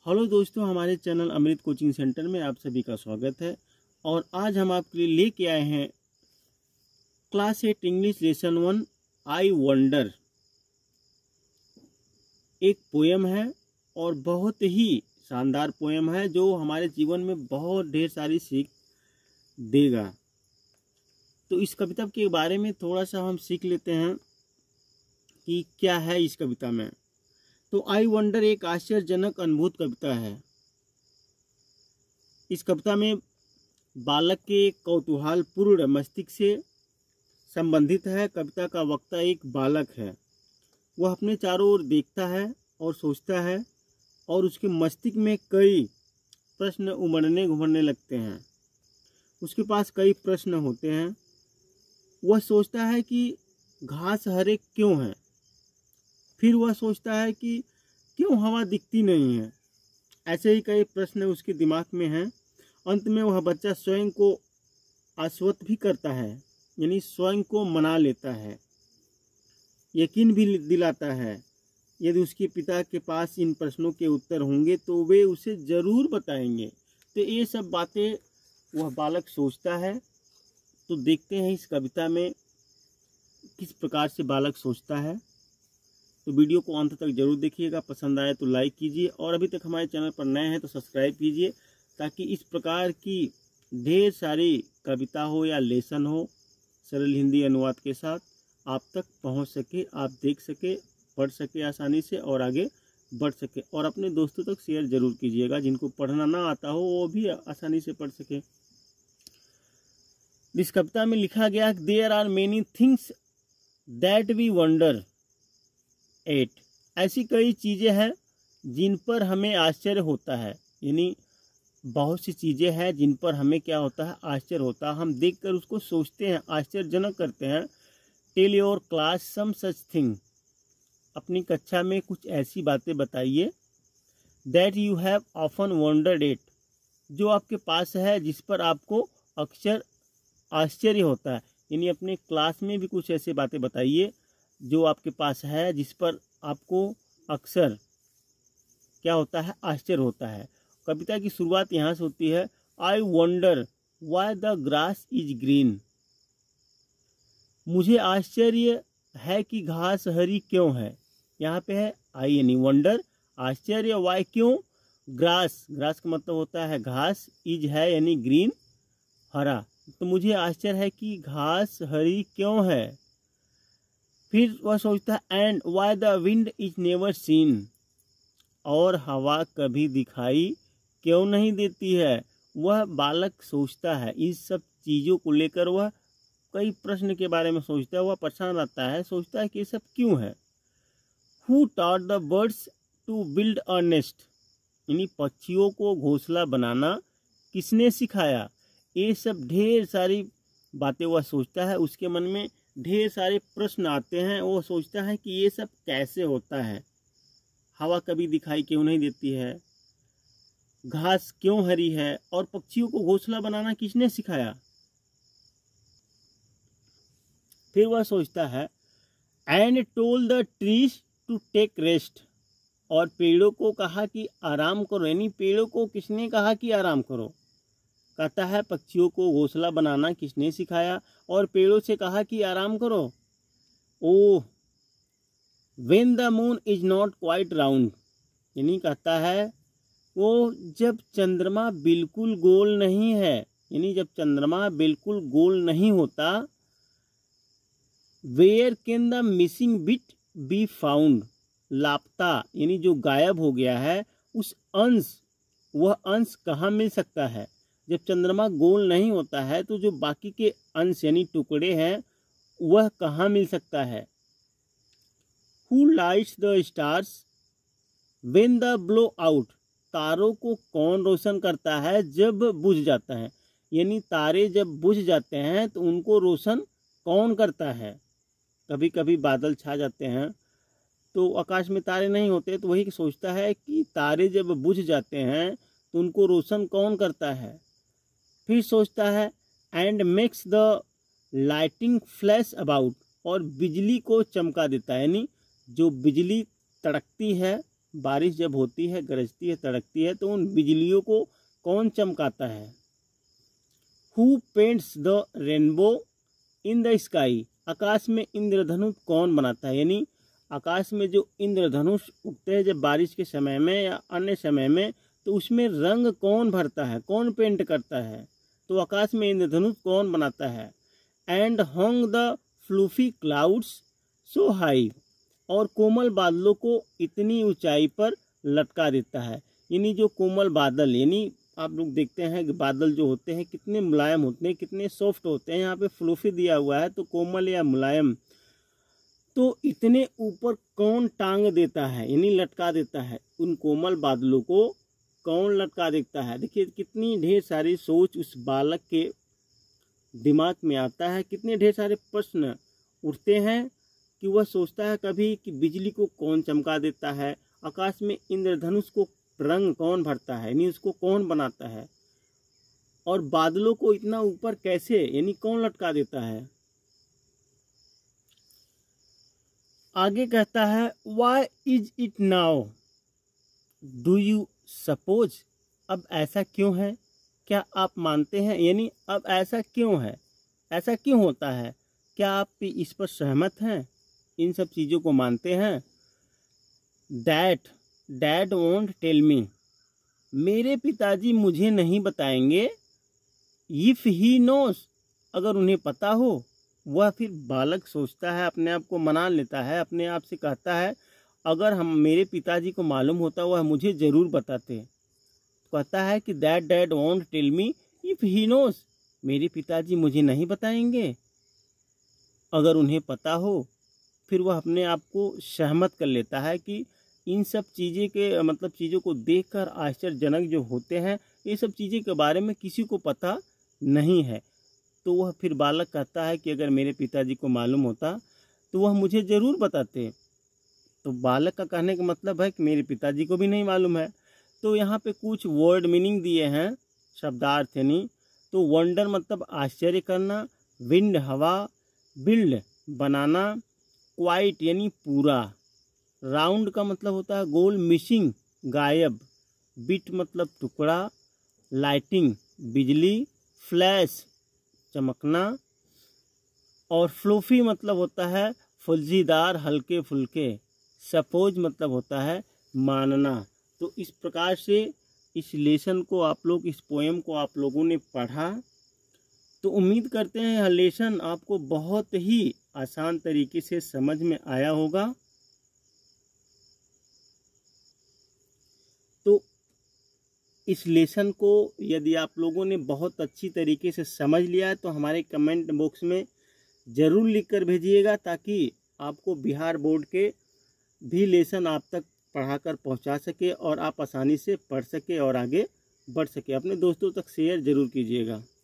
Hello दोस्तों, हमारे channel अमृत coaching centre में आप सभी का स्वागत है। और आज हम आपके लिए लेके आए हैं class 8 English lesson 1 I wonder. एक पोयम है और बहुत ही शानदार पोयम है जो हमारे जीवन में बहुत ढेर सारी सीख देगा। तो इस कविता के बारे में थोड़ा सा हम सीख लेते हैं कि क्या है इस कविता में। तो आई वंडर एक आश्चर्यजनक अद्भुत कविता है। इस कविता में बालक के कौतूहलपूर्ण मस्तिष्क से संबंधित है। कविता का वक्ता एक बालक है। वह अपने चारों ओर देखता है और सोचता है और उसके मस्तिष्क में कई प्रश्न उमड़ने घुमड़ने लगते हैं। उसके पास कई प्रश्न होते हैं। वह सोचता है कि घास हरे क्यों है। फिर वह सोचता है कि क्यों हवा दिखती नहीं है। ऐसे ही कई प्रश्न उसके दिमाग में हैं। अंत में वह बच्चा स्वयं को आश्वस्त भी करता है, यानी स्वयं को मना लेता है, यकीन भी दिलाता है यदि उसके पिता के पास इन प्रश्नों के उत्तर होंगे तो वे उसे ज़रूर बताएंगे। तो ये सब बातें वह बालक सोचता है। तो देखते हैं इस कविता में किस प्रकार से बालक सोचता है। तो वीडियो को अंत तक जरूर देखिएगा। पसंद आए तो लाइक कीजिए और अभी तक हमारे चैनल पर नए हैं तो सब्सक्राइब कीजिए, ताकि इस प्रकार की ढेर सारी कविता हो या लेसन हो सरल हिंदी अनुवाद के साथ आप तक पहुंच सके, आप देख सके, पढ़ सके आसानी से और आगे बढ़ सके। और अपने दोस्तों तक शेयर जरूर कीजिएगा, जिनको पढ़ना ना आता हो वो भी आसानी से पढ़ सके। इस कविता में लिखा गया there are many things that we wonder at. ऐसी कई चीज़ें हैं जिन पर हमें आश्चर्य होता है, यानी बहुत सी चीज़ें हैं जिन पर हमें क्या होता है, आश्चर्य होता है। हम देखकर उसको सोचते हैं, आश्चर्यजनक करते हैं। Tell your class some such thing. अपनी कक्षा में कुछ ऐसी बातें बताइए। That you have often wondered at, जो आपके पास है जिस पर आपको अक्सर आश्चर्य होता है। यानी अपने क्लास में भी कुछ ऐसी बातें बताइए जो आपके पास है जिस पर आपको अक्सर क्या होता है, आश्चर्य होता है। कविता की शुरुआत यहाँ से होती है, I wonder why the grass is green. मुझे आश्चर्य है कि घास हरी क्यों है। यहाँ पे है आई यानी वंडर, आश्चर्य, वाई क्यों, ग्रास, ग्रास का मतलब होता है घास, इज है यानी ग्रीन हरा। तो मुझे आश्चर्य है कि घास हरी क्यों है। फिर वह सोचता है and why the wind is never seen, और हवा कभी दिखाई क्यों नहीं देती है। वह बालक सोचता है इस सब चीज़ों को लेकर, वह कई प्रश्न के बारे में सोचता है। वह परेशान रहता है, सोचता है कि ये सब क्यों है। Who taught the birds to build a nest, यानी पक्षियों को घोंसला बनाना किसने सिखाया। ये सब ढेर सारी बातें वह सोचता है। उसके मन में ढेर सारे प्रश्न आते हैं। वो सोचता है कि ये सब कैसे होता है। हवा कभी दिखाई क्यों नहीं देती है, घास क्यों हरी है, और पक्षियों को घोंसला बनाना किसने सिखाया। फिर वह सोचता है and told the trees to take rest, और पेड़ों को कहा कि आराम करो। यानी पेड़ों को किसने कहा कि आराम करो। कहता है पक्षियों को घोंसला बनाना किसने सिखाया, और पेड़ों से कहा कि आराम करो। Oh when the moon is not quite round, यानी कहता है वो जब चंद्रमा बिल्कुल गोल नहीं है, यानी जब चंद्रमा बिल्कुल गोल नहीं होता। Where can the missing bit be found, लापता यानी जो गायब हो गया है उस अंश, वह अंश कहाँ मिल सकता है। जब चंद्रमा गोल नहीं होता है तो जो बाकी के अंश यानी टुकड़े हैं वह कहाँ मिल सकता है। Who lights the stars when the blow out, तारों को कौन रोशन करता है जब बुझ जाता है। यानी तारे जब बुझ जाते हैं तो उनको रोशन कौन करता है। कभी कभी बादल छा जाते हैं तो आकाश में तारे नहीं होते, तो वही सोचता है कि तारे जब बुझ जाते हैं तो उनको रोशन कौन करता है। फिर सोचता है and makes the lighting flash about, और बिजली को चमका देता है। यानी जो बिजली तड़कती है बारिश जब होती है, गरजती है, तड़कती है, तो उन बिजलियों को कौन चमकाता है? Who paints the rainbow in the sky? आकाश में इंद्रधनुष कौन बनाता है? यानी आकाश में जो इंद्रधनुष उगते हैं जब बारिश के समय में या अन्य समय में, तो उसमें रंग कौन भरता है, कौन पेंट करता है? तो आकाश में इंद्रधनुष कौन बनाता है? And hung the fluffy clouds so high? और कोमल बादलों को इतनी ऊंचाई पर लटका देता है। यानी जो कोमल बादल, यानी आप लोग देखते हैं कि बादल जो होते हैं कितने मुलायम होते हैं, कितने सॉफ्ट होते हैं। यहाँ पे फ्लूफी दिया हुआ है तो कोमल या मुलायम, तो इतने ऊपर कौन टांग देता है, यानी लटका देता है? उन कोमल बादलों को कौन लटका देता है? देखिए कितनी ढेर सारी सोच उस बालक के दिमाग में आता है, कितने ढेर सारे प्रश्न उठते हैं कि वह सोचता है कभी कि बिजली को कौन चमका देता है, आकाश में इंद्रधनुष को रंग कौन भरता है, यानी उसको कौन बनाता है, और बादलों को इतना ऊपर कैसे, यानी कौन लटका देता है। आगे कहता है Why is it now? Do you suppose? अब ऐसा क्यों है? क्या आप मानते हैं? यानी अब ऐसा क्यों है, ऐसा क्यों होता है? क्या आप इस पर सहमत हैं, इन सब चीज़ों को मानते हैं? Dad won't tell me? मेरे पिताजी मुझे नहीं बताएंगे। If he knows? अगर उन्हें पता हो। वह फिर बालक सोचता है, अपने आप को मना लेता है, अपने आप से कहता है अगर मेरे पिताजी को मालूम होता वह मुझे ज़रूर बताते। कहता है कि dad won't tell me if he knows? मेरे पिताजी मुझे नहीं बताएंगे। अगर उन्हें पता हो। फिर वह अपने आप को सहमत कर लेता है कि इन सब चीज़ें के मतलब चीज़ों को देखकर आश्चर्यजनक जो होते हैं, ये सब चीज़ें के बारे में किसी को पता नहीं है। तो वह फिर बालक कहता है कि अगर मेरे पिताजी को मालूम होता तो वह मुझे ज़रूर बताते। तो बालक का कहने का मतलब है कि मेरे पिताजी को भी नहीं मालूम है। तो यहाँ पे कुछ वर्ड मीनिंग दिए हैं, शब्दार्थ यानी। तो वंडर मतलब आश्चर्य करना, विंड हवा, बिल्ड बनाना, क्वाइट यानी पूरा, राउंड का मतलब होता है गोल, मिसिंग गायब, बिट मतलब टुकड़ा, लाइटिंग बिजली, फ्लैश चमकना, और फ्लूफी मतलब होता है फुलझीदार हल्के फुल्के, सपोज मतलब होता है मानना। तो इस प्रकार से इस लेसन को आप लोग, इस पोएम को आप लोगों ने पढ़ा। तो उम्मीद करते हैं यह लेसन आपको बहुत ही आसान तरीके से समझ में आया होगा। तो इस लेसन को यदि आप लोगों ने बहुत अच्छी तरीके से समझ लिया है तो हमारे कमेंट बॉक्स में ज़रूर लिख कर भेजिएगा, ताकि आपको बिहार बोर्ड के भी लेसन आप तक पढ़ाकर पहुंचा सके और आप आसानी से पढ़ सके और आगे बढ़ सके। अपने दोस्तों तक शेयर ज़रूर कीजिएगा।